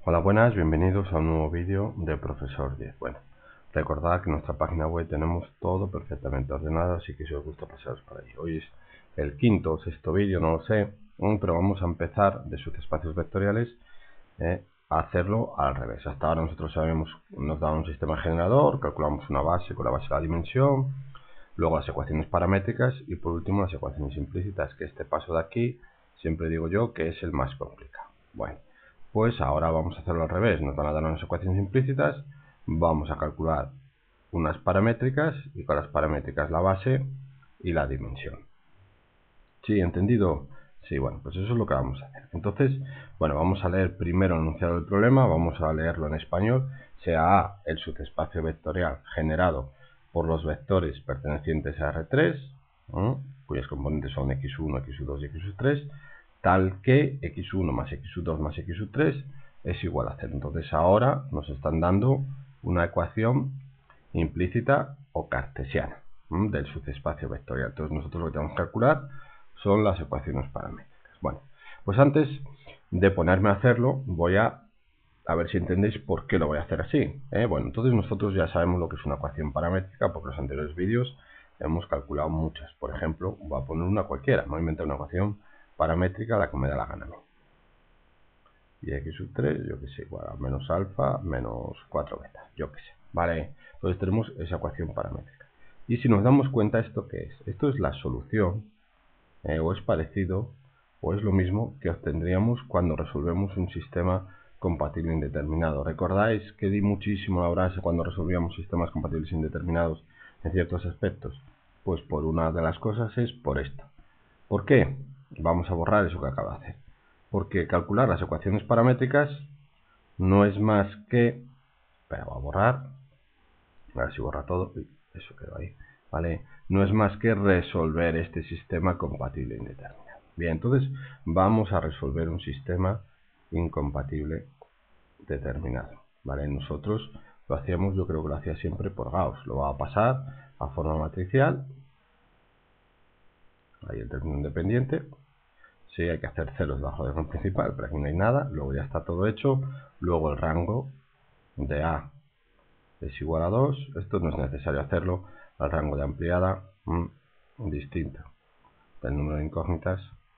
Hola, buenas, bienvenidos a un nuevo vídeo de Profesor 10. Bueno, recordad que en nuestra página web tenemos todo perfectamente ordenado, así que si os gusta pasaros por ahí. Hoy es el quinto o sexto vídeo, no lo sé, pero vamos a empezar de subespacios vectoriales a hacerlo al revés. Hasta ahora nosotros nos da un sistema generador, calculamos una base con la base de la dimensión, luego las ecuaciones paramétricas y por último las ecuaciones implícitas, que este paso de aquí siempre digo yo que es el más complicado. Bueno, pues ahora vamos a hacerlo al revés. Nos van a dar unas ecuaciones implícitas, vamos a calcular unas paramétricas y con las paramétricas la base y la dimensión. ¿Sí? ¿Entendido? Sí, bueno, pues eso es lo que vamos a hacer. Entonces, bueno, vamos a leer primero el enunciado del problema, vamos a leerlo en español. Sea A el subespacio vectorial generado por los vectores pertenecientes a R3, cuyas componentes son x1, x2 y x3, tal que x1 más x2 más x3 es igual a 0. Entonces ahora nos están dando una ecuación implícita o cartesiana del subespacio vectorial. Entonces nosotros lo que tenemos que calcular son las ecuaciones paramétricas. Bueno, pues antes de ponerme a hacerlo, voy a ver si entendéis por qué lo voy a hacer así. Bueno, entonces nosotros ya sabemos lo que es una ecuación paramétrica, porque en los anteriores vídeos hemos calculado muchas. Por ejemplo, voy a poner una cualquiera, me voy a inventar una ecuación paramétrica, la que me da la gana. Y x sub 3, yo que sé, igual a menos alfa menos 4 beta, yo que sé. Vale, entonces tenemos esa ecuación paramétrica. Y si nos damos cuenta, ¿esto qué es? Esto es la solución, o es parecido, o es lo mismo que obtendríamos cuando resolvemos un sistema compatible indeterminado. ¿Recordáis que di muchísimo la brasa cuando resolvíamos sistemas compatibles indeterminados en ciertos aspectos? Pues por una de las cosas es por esto. ¿Por qué? Vamos a borrar eso que acabo de hacer. Porque calcular las ecuaciones paramétricas no es más que... Espera, voy a borrar. A ver si borra todo. Eso quedó ahí. ¿Vale? No es más que resolver este sistema compatible indeterminado. Bien, entonces vamos a resolver un sistema incompatible determinado. ¿Vale? Nosotros lo hacíamos, yo creo que lo hacía siempre por Gauss. Lo va a pasar a forma matricial. Ahí el término independiente. Sí, hay que hacer ceros debajo del rango principal, pero aquí no hay nada. Luego ya está todo hecho. Luego el rango de A es igual a 2. Esto no es necesario hacerlo. El rango de ampliada distinto del número de incógnitas,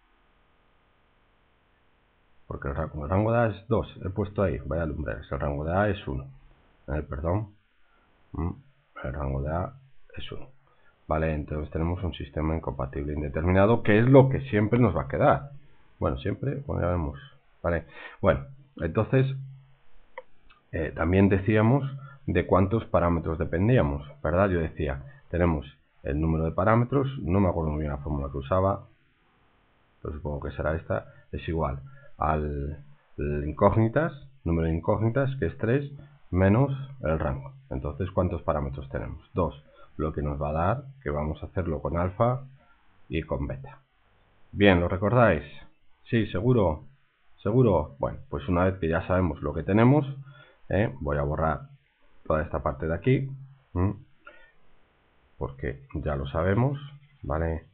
porque el rango de A es 2. He puesto ahí, vaya lumbreras. El rango de A es 1. Perdón. El rango de A es 1. Vale, entonces tenemos un sistema incompatible indeterminado, que es lo que siempre nos va a quedar. Bueno, siempre, bueno, ya vemos. Vale, bueno, entonces también decíamos de cuántos parámetros dependíamos, ¿verdad? Yo decía, tenemos el número de parámetros, no me acuerdo muy bien la fórmula que usaba, pero supongo que será esta, es igual al incógnitas, número de incógnitas, que es 3, menos el rango. Entonces, ¿cuántos parámetros tenemos? 2, lo que nos va a dar que vamos a hacerlo con alfa y con beta. Bien, ¿lo recordáis? Sí, seguro. ¿Seguro? Bueno, pues una vez que ya sabemos lo que tenemos, voy a borrar toda esta parte de aquí, porque ya lo sabemos, ¿vale?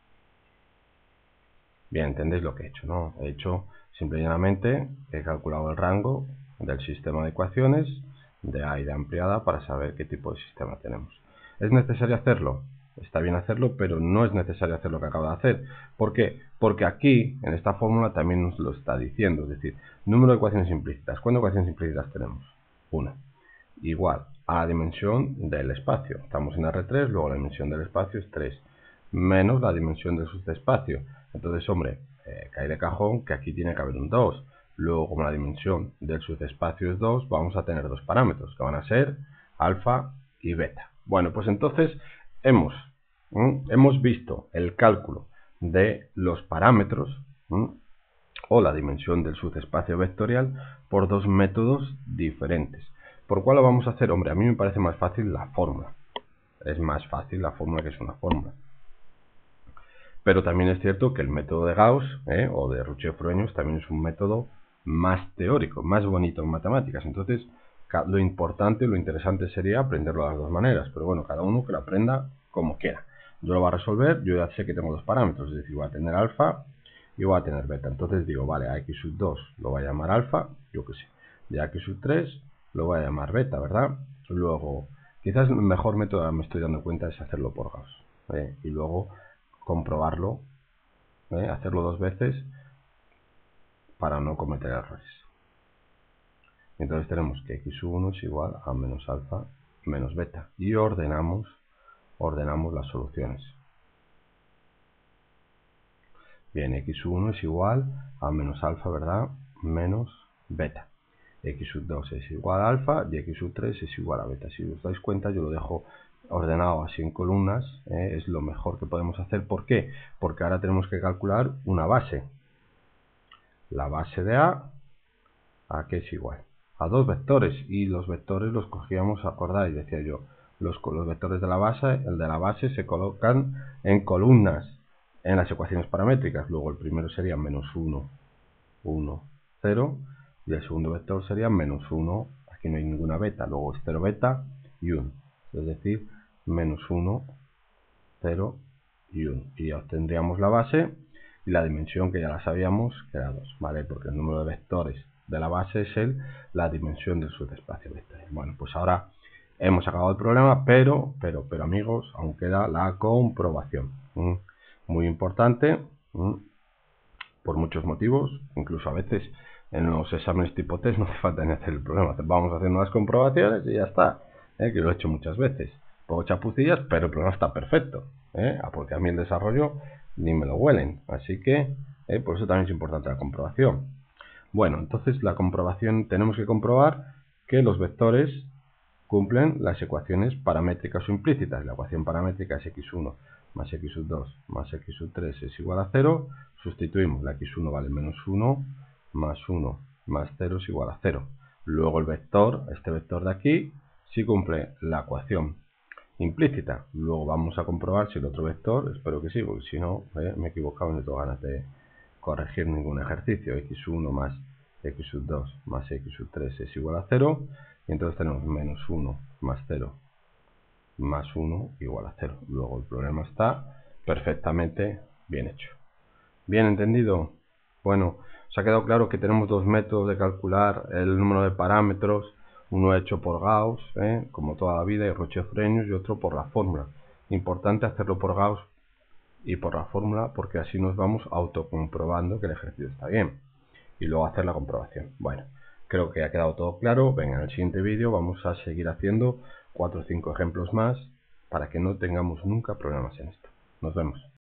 Bien, entendéis lo que he hecho, ¿no? He hecho simple y llanamente, he calculado el rango del sistema de ecuaciones de A y de ampliada para saber qué tipo de sistema tenemos. ¿Es necesario hacerlo? Está bien hacerlo, pero no es necesario hacer lo que acabo de hacer. ¿Por qué? Porque aquí, en esta fórmula, también nos lo está diciendo. Es decir, número de ecuaciones implícitas. ¿Cuántas ecuaciones implícitas tenemos? Una. Igual a la dimensión del espacio. Estamos en R3, luego la dimensión del espacio es 3. Menos la dimensión del subespacio. Entonces, hombre, cae de cajón que aquí tiene que haber un 2. Luego, como la dimensión del subespacio es 2, vamos a tener dos parámetros, que van a ser alfa y beta. Bueno, pues entonces hemos visto el cálculo de los parámetros o la dimensión del subespacio vectorial por dos métodos diferentes. ¿Por cuál lo vamos a hacer? Hombre, a mí me parece más fácil la fórmula. Es más fácil la fórmula que es una fórmula. Pero también es cierto que el método de Gauss o de Rouchet-Frobenius también es un método más teórico, más bonito en matemáticas. Entonces, lo importante, lo interesante sería aprenderlo de las dos maneras. Pero bueno, cada uno que lo aprenda como quiera. Yo lo voy a resolver, yo ya sé que tengo dos parámetros, es decir, voy a tener alfa y voy a tener beta. Entonces digo, vale, a x sub 2 lo voy a llamar alfa, yo que sé. y a x sub 3 lo voy a llamar beta, ¿verdad? Luego, quizás el mejor método, ahora me estoy dando cuenta, es hacerlo por Gauss, y luego comprobarlo, hacerlo 2 veces para no cometer errores. Entonces tenemos que x sub 1 es igual a menos alfa menos beta y ordenamos las soluciones. Bien, x sub 1 es igual a menos alfa, ¿verdad? Menos beta. X sub 2 es igual a alfa y x sub 3 es igual a beta. Si os dais cuenta, yo lo dejo ordenado así en columnas, es lo mejor que podemos hacer. ¿Por qué? Porque ahora tenemos que calcular una base. La base de A que es igual a dos vectores, y los vectores los cogíamos, acordáis, decía yo, los vectores de la base, el de la base se colocan en columnas en las ecuaciones paramétricas. Luego el primero sería menos 1, 1, 0, y el segundo vector sería menos 1, aquí no hay ninguna beta, luego es 0 beta y 1, es decir, menos 1, 0 y 1, y ya obtendríamos la base y la dimensión, que ya la sabíamos, que era 2, ¿vale? Porque el número de vectores de la base es la dimensión del subespacio vectorial. Bueno, pues ahora hemos acabado el problema, pero amigos, aún queda la comprobación. Muy importante, por muchos motivos, incluso a veces en los exámenes tipo test no hace falta ni hacer el problema, vamos haciendo las comprobaciones y ya está, que lo he hecho muchas veces. Pongo chapucillas, pero el problema está perfecto, porque a mí el desarrollo ni me lo huelen, así que por eso también es importante la comprobación. Bueno, entonces la comprobación, tenemos que comprobar que los vectores cumplen las ecuaciones paramétricas o implícitas. La ecuación paramétrica es x1 más x sub 2 más x sub 3 es igual a 0. Sustituimos, la x1 vale menos 1 más 0 es igual a 0. Luego el vector, este vector de aquí, sí cumple la ecuación implícita. Luego vamos a comprobar si el otro vector, espero que sí, porque si no me he equivocado y no tengo ganas de corregir ningún ejercicio. x1 más x sub 2 más x sub 3 es igual a 0, y entonces tenemos menos 1 más 0 más 1 igual a 0. Luego el problema está perfectamente bien hecho. ¿Bien entendido? Bueno, os ha quedado claro que tenemos dos métodos de calcular el número de parámetros, uno hecho por Gauss, como toda la vida, y Roche-Frenius, y otro por la fórmula. Importante hacerlo por Gauss y por la fórmula, porque así nos vamos autocomprobando que el ejercicio está bien, y luego hacer la comprobación. Bueno, creo que ha quedado todo claro. Venga, en el siguiente vídeo vamos a seguir haciendo 4 o 5 ejemplos más para que no tengamos nunca problemas en esto. Nos vemos.